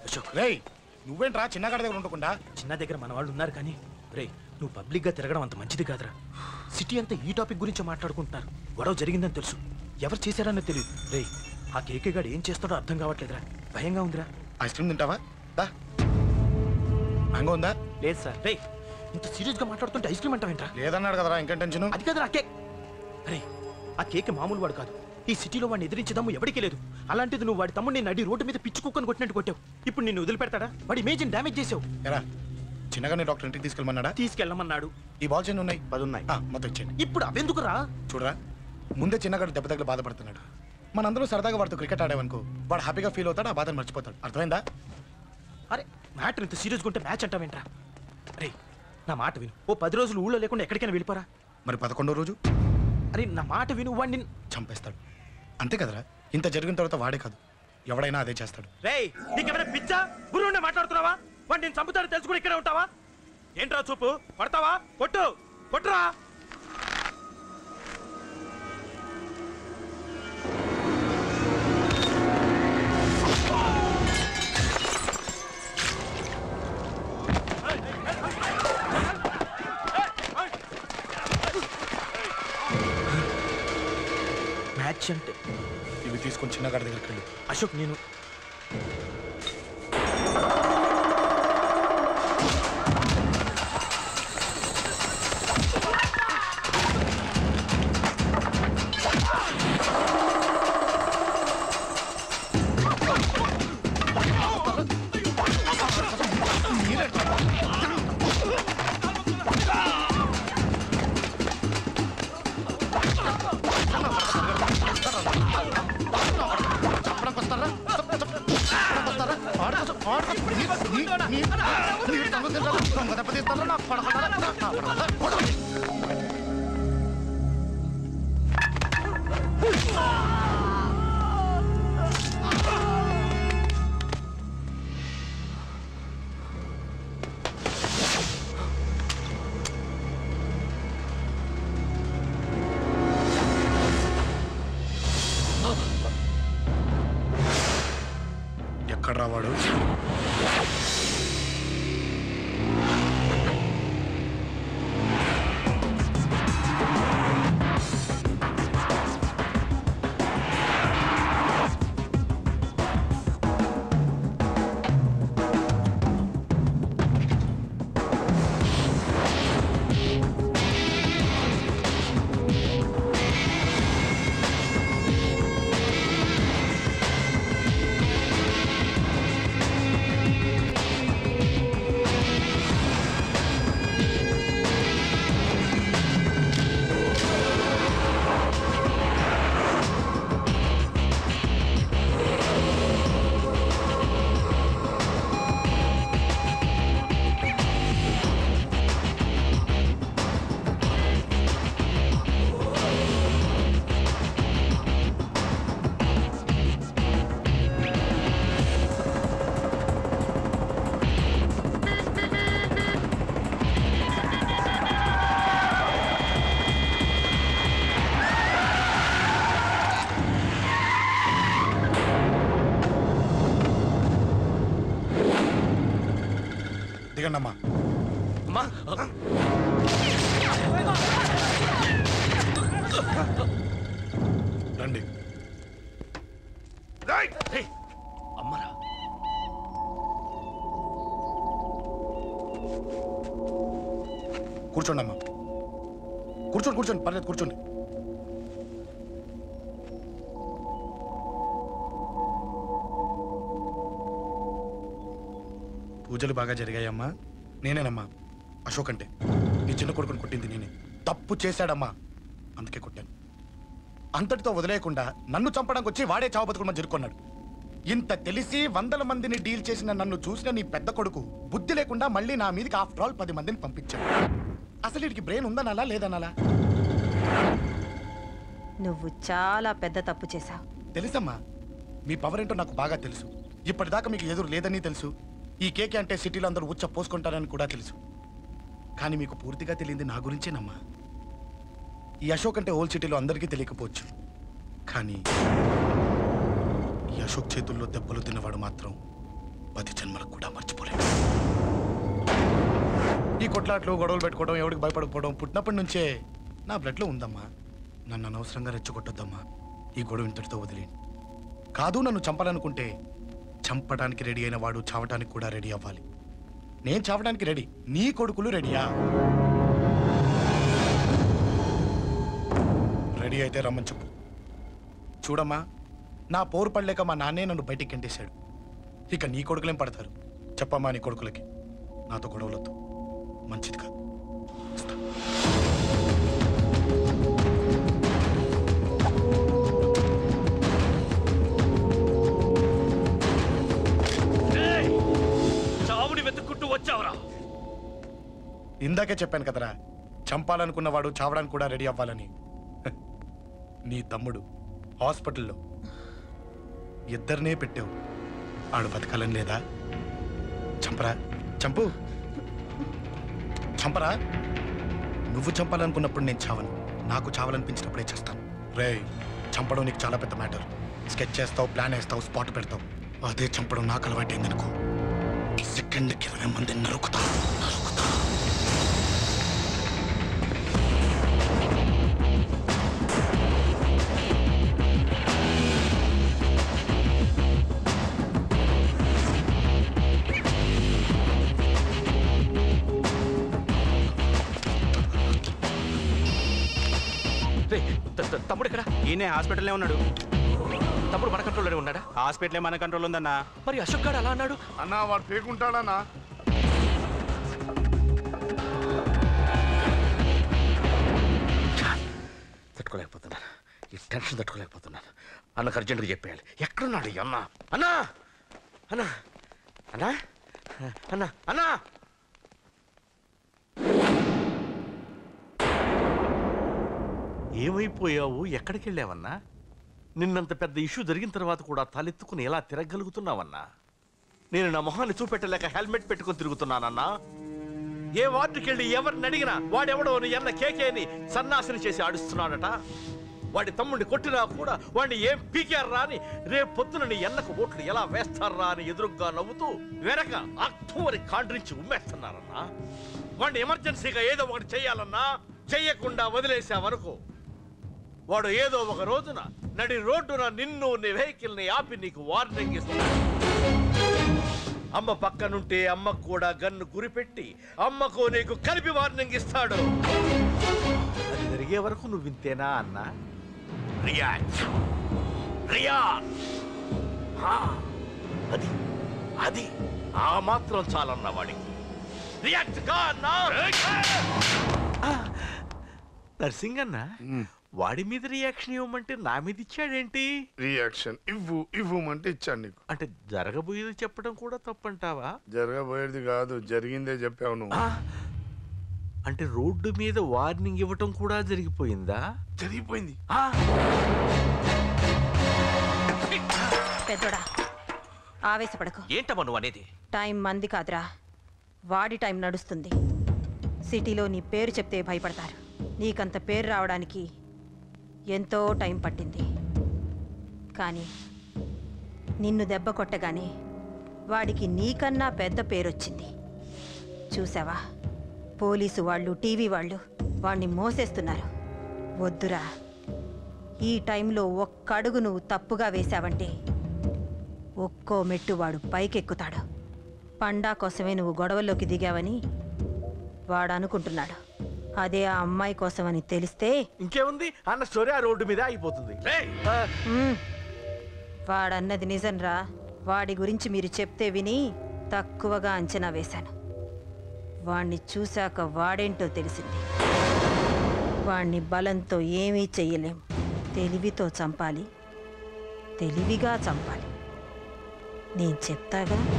అశోక్ రేయ్ నువ్వేంట్రా చిన్నగాడి దగ్గర ఉండకుండా? చిన్న దగ్గర మన వాళ్ళు ఉన్నారు కానీ రే నువ్వు పబ్లిక్ గా తిరగడం అంత మంచిది కాదురా. సిటీ అంతా ఈ టాపిక్ గురించి మాట్లాడుకుంటున్నారు. గొడవ జరిగిందని తెలుసు, ఎవరు చేశారన్నది తెలియదు. రే ఆ కేకే గాడు ఏం చేస్తాడో అర్థం కావట్లేదురా, భయంగా ఉందిరా. ఐస్ క్రీమ్ తింటావా? మ్యాంగో ఉందా? లేదు సార్. రే ఇంత సీరియస్ గా మాట్లాడుతుంటే ఐస్ క్రీమ్ అంటావేంట్రా? లేదన్నాడు కదరా, ఇంకా టెన్షన్. అది కదరా కేక్. రే ఆ కేక్ మామూలు వాడు కాదు. ఈ సిటీలో వాడిని ఎదిరించదమ్ము ఎవరికీ లేదు. అలాంటిది నువ్వు వాడి తమ్ముడిని నడి రోడ్డు మీద పిచ్చి కుక్కను కొట్టినట్టు కొట్టావు. ఇప్పుడు నిన్ను వదిలిపెడతాడా? వాడి ఇమేజ్ని డ్యామేజ్ చేసావు. ఎరా చిన్నగానే డాక్టర్ ఇంటికి తీసుకెళ్ళమన్నాడా? తీసుకెళ్ళమన్నాడు. ఈ బాల్స్ ఎన్ని ఉన్నాయి? 10 ఉన్నాయి. మొత్తం ఇచ్చేయండి. ఇప్పుడు అవెందుకురా? చూడరా, ముందే చిన్నగాడు దెబ్బ తగిలి బాధపడుతున్నాడు. మనందరూ సరదాగా వాడితో క్రికెట్ ఆడామనుకో, వాడు హ్యాపీగా ఫీల్ అవుతాడు, ఆ బాధను మర్చిపోతాడు. అర్థమైందా? అరే మ్యాటర్ ఇంత సీరియస్గా ఉంటే మ్యాచ్ అంటావేంట్రా? అరే నా మాట విను. ఓ 10 రోజులు ఊళ్ళో లేకుండా ఎక్కడికైనా వెళ్ళిపోరా. మరి 11వ రోజు? అరే నా మాట విను, వాడిని చంపేస్తాడు. అంతే కదరా, ఇంత జరిగిన తర్వాత వాడే కాదు ఎవడైనా అదే చేస్తాడు. రేయ్ నీకేమైనా పిచ్చా? గురువునే మాట్లాడుతున్నావా? వాడు నేను చంపుతాడు తెలుసు కూడా ఇక్కడే ఉంటావా? ఏంట్రా చూపు? పడతావా? కొట్టు కొట్టురా. మ్యాచ్ అంటే ఇవి తీసుకొని చిన్నగాడి దగ్గరికి వెళ్ళు. అశోక్ నేను ఎక్కడ రావాడు? దిగండమ్మా. రండి. అమ్మరా కూర్చోండి అమ్మా. కూర్చోండి కూర్చోండి, పర్లేదు కూర్చోండి. పూజలు బాగా జరిగాయమ్మా? నేనేనమ్మా అశోక్ అంటే. నీ చిన్న కొడుకుని కొట్టింది నేనే. తప్పు చేశాడమ్మా, అందుకే కొట్టాను. అంతటితో వదిలేయకుండా నన్ను చంపడానికి వచ్చి వాడే చావు బతుకుని జరుపుకున్నాడు. ఇంత తెలిసి 100 మందిని డీల్ చేసిన నన్ను చూసిన నీ పెద్ద కొడుకు బుద్ధి లేకుండా మళ్ళీ నా మీదకి ఆఫ్టర్ ఆల్ 10 మందిని పంపించాడు. అసలు వీడికి బ్రెయిన్ ఉందనాలా లేదనాలా? నువ్వు చాలా పెద్ద తప్పు చేశావు. తెలుసమ్మా, మీ పవర్ ఏంటో నాకు బాగా తెలుసు. ఇప్పటిదాకా మీకు ఎదురు లేదని తెలుసు. ఈ కేకే అంటే సిటీలో అందరూ ఉచ్చ పోసుకుంటారని కూడా తెలుసు. కానీ మీకు పూర్తిగా తెలియంది నా గురించేనమ్మా. ఈ అశోక్ అంటే ఓల్డ్ సిటీలో అందరికీ తెలియకపోవచ్చు, కానీ ఈ అశోక్ చేతుల్లో దెబ్బలు తిన్నవాడు మాత్రం 10 జన్మలకు కూడా మర్చిపోలేదు. ఈ కొట్లాట్లు గొడవలు పెట్టుకోవడం, ఎవరికి భయపడకపోవడం పుట్టినప్పటి నుంచే నా బ్లడ్లో ఉందమ్మా. నన్ను అనవసరంగా రెచ్చగొట్టొద్దమ్మా. ఈ గొడవ ఇంతటితో వదిలేండి. కాదు, నన్ను చంపాలనుకుంటే చంపడానికి రెడీ అయిన వాడు చావటానికి కూడా రెడీ అవ్వాలి. నేను చావడానికి రెడీ, నీ కొడుకులు రెడీయా? రెడీ అయితే రమ్మని చెప్పు. చూడమ్మా, నా పోరు పడలేక మా నాన్నే నన్ను బయటికి గెంటేశాడు. ఇక నీ కొడుకులేం పడతారు? చెప్పమ్మా నీ కొడుకులకి నాతో గొడవలొద్దు, మంచిది కాదు. వస్తా. చావుని వెతుక్కుంటూ వచ్చావురా. ఇందాకే చెప్పాను కదరా, చంపాలనుకున్నవాడు చావడానికి కూడా రెడీ అవ్వాలని. నీ తమ్ముడు హాస్పిటల్లో ఇద్దరినే పెట్టావు. ఆడు బతకాలని లేదా? చంపరా, చంపు, చంపరా. నువ్వు చంపాలనుకున్నప్పుడు నేను చావను, నాకు చావాలనిపించినప్పుడే చేస్తాను. రేయ్, చంపడం నీకు చాలా పెద్ద మ్యాటర్. స్కెచ్ చేస్తావు, ప్లాన్ వేస్తావు, స్పాట్ పెడతావు. అదే చంపడం నాకు అలవాటైందనుకో, సెకండ్కి 20 మందిని నరుకుతా. తమ్ముడు ఇక్కడ? ఈయనే హాస్పిటల్లో ఉన్నాడు. తమ్ముడు మన కంట్రోల్లోనే ఉన్నాడా? హాస్పిటలే మన కంట్రోల్ ఉందన్నా. మరి అశోక్ గారు అలా అన్నాడు? అన్నా వాడు పేకుంటాడన్నా. తట్టుకోలేకపోతున్నాను, ఈ టెన్షన్ తట్టుకోలేకపోతున్నాను. అన్నకు అర్జెంటుగా చెప్పేయాలి. ఎక్కడున్నాడు ఈ అన్న? అన్నా, అన్నా, అన్నా, అన్నా, అన్నా. ఏమైపోయావు? ఎక్కడికి వెళ్ళావన్నా? నిన్నంత పెద్ద ఇష్యూ జరిగిన తర్వాత కూడా తలెత్తుకుని ఎలా తిరగలుగుతున్నావన్నా? నేను నా మొహాన్ని చూపెట్టలేక హెల్మెట్ పెట్టుకుని తిరుగుతున్నానన్నా. ఏ వార్డుకి వెళ్ళి ఎవరిని అడిగినా వాడెవడో నీ అన్న కేకేని సన్నాసిని చేసి ఆడిస్తున్నాడట. వాడి తమ్ముడిని కొట్టినా కూడా వాడిని ఏం పీకారా అని రేపు పొద్దున నీ అన్నకు ఓట్లు ఎలా వేస్తారా అని ఎదురుగ్గా నవ్వుతూ వెనక అక్టోబరి కాండ్రించి ఉమ్మేస్తున్నారన్నా. వాడిని ఎమర్జెన్సీగా ఏదో ఒకటి చెయ్యాలన్నా, చెయ్యకుండా వదిలేసావనుకో, వాడు ఏదో ఒక రోజున నడి రోడ్డున నిన్ను నీ వెహికల్ ని ఆపి నీకు వార్నింగ్ ఇస్తాడు. అమ్మ పక్కనుంటే అమ్మకు కూడా గన్ను గురిపెట్టి అమ్మకు నీకు కలిపి వార్నింగ్ ఇస్తాడు. అది జరిగే వరకు నువ్వు వింతేనా అన్నా? React, react. అది అది ఆ మాత్రం చాలన్న వాడికి. రియాక్ట్ కా అన్నా. నర్సింగ్ అన్నా, వాడి మీద రియాక్షన్ ఇవ్వమంటే నా మీద ఇచ్చాడేంటి? రియాక్షన్ ఇవ్వమంటే ఇచ్చాను నీకు. అంటే జరగబోయేది చెప్పడం కూడా తప్పంటావా? జరగబోయేది కాదు, జరిగిందే చెప్పావు నువ్వు. అంటే రోడ్డు మీద వార్నింగ్ ఇవ్వటం కూడా జరిగిపోయిందా? జరిగిపోయింది. పెద్దోడా, ఆవేశపడకు. ఏంటమ్మా నువ్వు అనేది? టైం మంది కాదురా, వాడి టైం నడుస్తుంది. సిటీలో నీ పేరు చెప్తే భయపడతారు. నీకంత పేరు రావడానికి ఎంతో టైం పట్టింది. కానీ నిన్ను దెబ్బ కొట్టగానే వాడికి నీకన్నా పెద్ద పేరొచ్చింది. చూసావా, పోలీసు వాళ్ళు, టీవీ వాళ్ళు వాడిని మోసేస్తున్నారు. వద్దురా, ఈ టైంలో ఒక్క అడుగు నువ్వు తప్పుగా వేశావంటే ఒక్కో మెట్టు వాడు పైకెక్కుతాడు. పండా కోసమే నువ్వు గొడవల్లోకి దిగావని వాడు అనుకుంటున్నాడు. అదే ఆ అమ్మాయి కోసమని తెలిస్తే ఇంకేముంది అన్న స్టోరీ ఆ రోడ్డు మీద అయిపోతుంది. వాడన్నది నిజంరా. వాడి గురించి మీరు చెప్తే విని తక్కువగా అంచనా వేశాను. వాణ్ణి చూశాక వాడేంటో తెలిసింది. వాణ్ణి బలంతో ఏమీ చెయ్యలేం. తెలివితో చంపాలి, తెలివిగా చంపాలి. నేను చెప్తాగా.